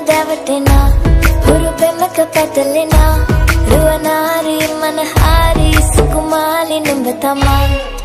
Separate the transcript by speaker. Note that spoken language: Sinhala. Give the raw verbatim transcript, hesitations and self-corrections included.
Speaker 1: දැවටෙනා හුරු පෙමක පැටලෙනා රුවනාරි මනහාරි සුකුමාලි නුඹ තමා